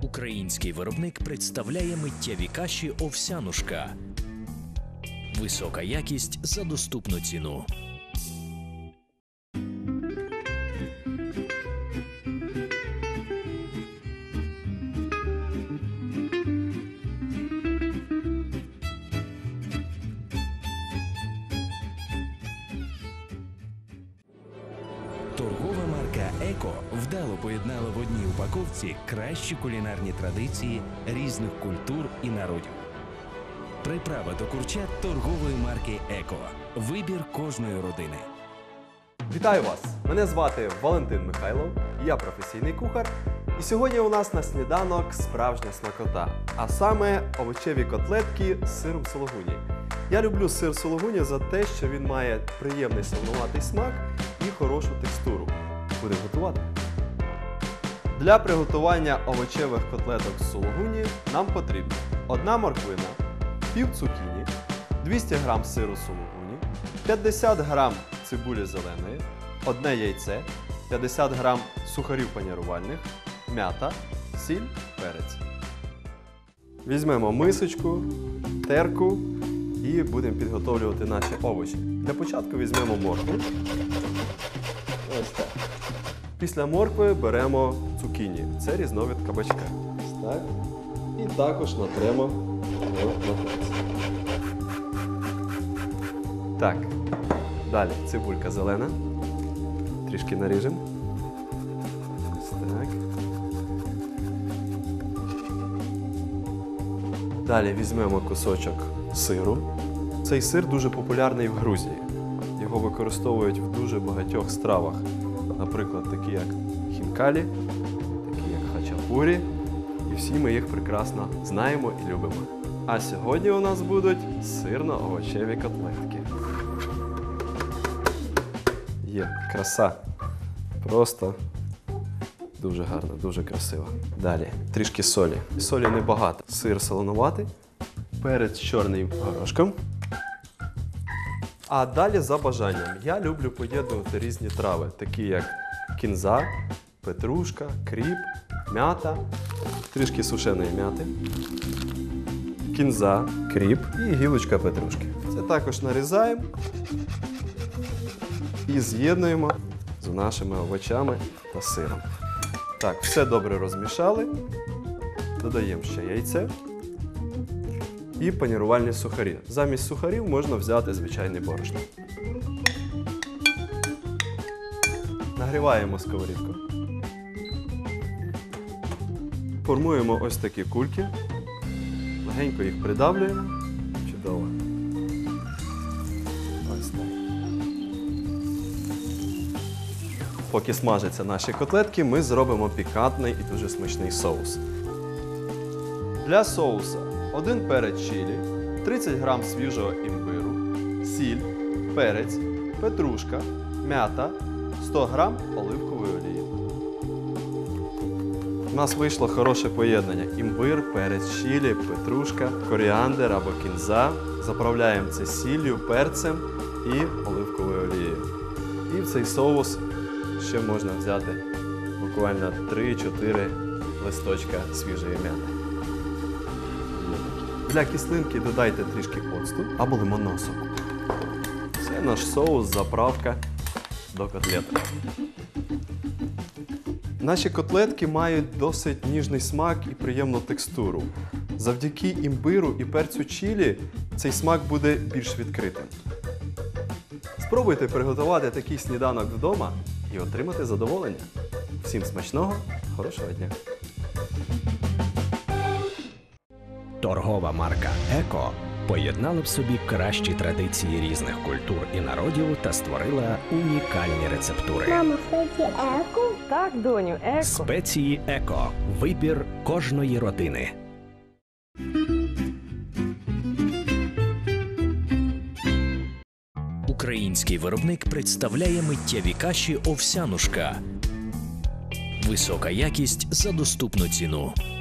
Український виробник представляє миттєві каші «Овсянушка». Висока якість за доступну ціну. Торгова марка «Еко» вдало поєднала в одній упаковці кращі кулінарні традиції різних культур і народів. Приправа до курчат торгової марки «Еко». Вибір кожної родини. Вітаю вас! Мене звати Валентин Михайлов, я професійний кухар. І сьогодні у нас на сніданок справжня смакота, а саме овочеві котлетки з сиром сулугуні. Я люблю сир сулугуні за те, що він має приємний солонуватий смак і хорошу текстуру. Будемо готувати. Для приготування овочевих котлеток з сулугуні нам потрібно 1 морквина, пів цукіні, 200 г сиру сулугуні, 50 г цибулі зеленої, 1 яйце, 50 г сухарів панірувальних, м'ята, сіль, перець. Візьмемо мисочку, терку і будемо підготовлювати наші овочі. Для початку візьмемо моркву. Ось так. Після моркви беремо цукіні. Це різновид кабачка. Ось так. І також натремо його на терці. Так. Далі цибулька зелена. Трішки наріжемо. Ось так. Далі візьмемо кусочок сиру. Цей сир дуже популярний в Грузії. Його використовують в дуже багатьох стравах. Наприклад, такі як хінкалі, такі як хачапурі. І всі ми їх прекрасно знаємо і любимо. А сьогодні у нас будуть сирно-овочеві котлетки. Є, краса. Просто дуже гарно, дуже красиво. Далі трішки солі. Солі небагато. Сир солонуватий, перець чорним горошком. А далі за бажанням. Я люблю поєднувати різні трави, такі як кінза, петрушка, кріп, м'ята, трішки сушеної м'яти, кінза, кріп і гілочка петрушки. Це також нарізаємо і з'єднуємо з нашими овочами та сиром. Так, все добре розмішали. Додаємо ще яйце і панірувальні сухарі. Замість сухарів можна взяти звичайне борошно. Нагріваємо сковорідку. Формуємо ось такі кульки. Легенько їх придавлюємо. Чудово. Ось так. Поки смажаться наші котлетки, ми зробимо пікантний і дуже смачний соус. Для соуса 1 перець чилі, 30 г свіжого імбиру, сіль, перець, петрушка, м'ята, 100 г оливкової олії. У нас вийшло хороше поєднання. Імбир, перець чилі, петрушка, коріандр або кінза. Заправляємо це сіллю, перцем і оливковою олією. І в цей соус ще можна взяти буквально 3-4 листочка свіжої м'яти. Для кислинки додайте трішки оцту або лимонного соку. Це наш соус, заправка до котлеток. Наші котлетки мають досить ніжний смак і приємну текстуру. Завдяки імбиру і перцю чилі цей смак буде більш відкритим. Спробуйте приготувати такий сніданок вдома і отримати задоволення. Всім смачного, хорошого дня! Торгова марка «Еко» поєднала в собі кращі традиції різних культур і народів та створила унікальні рецептури. Мамо, спеції еко? Так, доню, еко. Спеції «Еко» – вибір кожної родини. Український виробник представляє миттєві каші «Овсянушка». Висока якість за доступну ціну.